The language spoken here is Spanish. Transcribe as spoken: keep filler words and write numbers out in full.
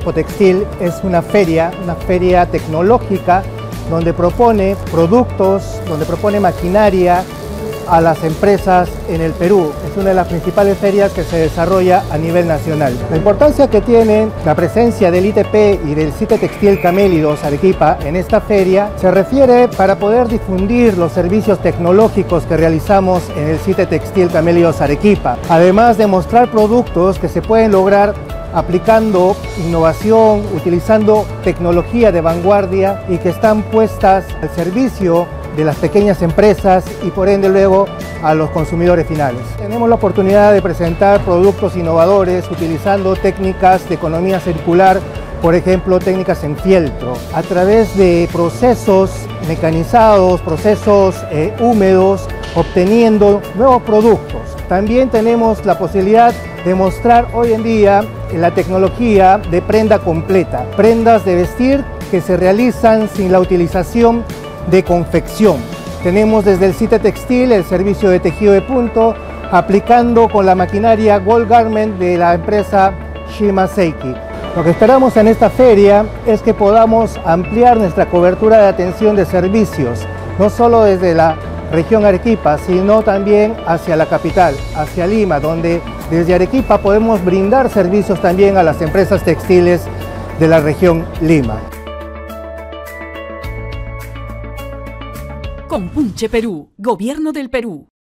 Expotextil es una feria, una feria tecnológica donde propone productos, donde propone maquinaria a las empresas en el Perú. Es una de las principales ferias que se desarrolla a nivel nacional. La importancia que tiene la presencia del I T P y del sitio textil Camélidos Arequipa en esta feria se refiere para poder difundir los servicios tecnológicos que realizamos en el sitio textil Camélidos Arequipa, además de mostrar productos que se pueden lograr aplicando innovación, utilizando tecnología de vanguardia y que están puestas al servicio de las pequeñas empresas y por ende luego a los consumidores finales. Tenemos la oportunidad de presentar productos innovadores utilizando técnicas de economía circular, por ejemplo técnicas en fieltro, a través de procesos mecanizados, procesos eh, húmedos, obteniendo nuevos productos. También tenemos la posibilidad de mostrar hoy en día la tecnología de prenda completa, prendas de vestir que se realizan sin la utilización de confección. Tenemos desde el sitio textil el servicio de tejido de punto, aplicando con la maquinaria Gold Garment de la empresa Shimaseiki. Lo que esperamos en esta feria es que podamos ampliar nuestra cobertura de atención de servicios, no solo desde la región Arequipa, sino también hacia la capital, hacia Lima, donde desde Arequipa podemos brindar servicios también a las empresas textiles de la región Lima. Compunche Perú, Gobierno del Perú.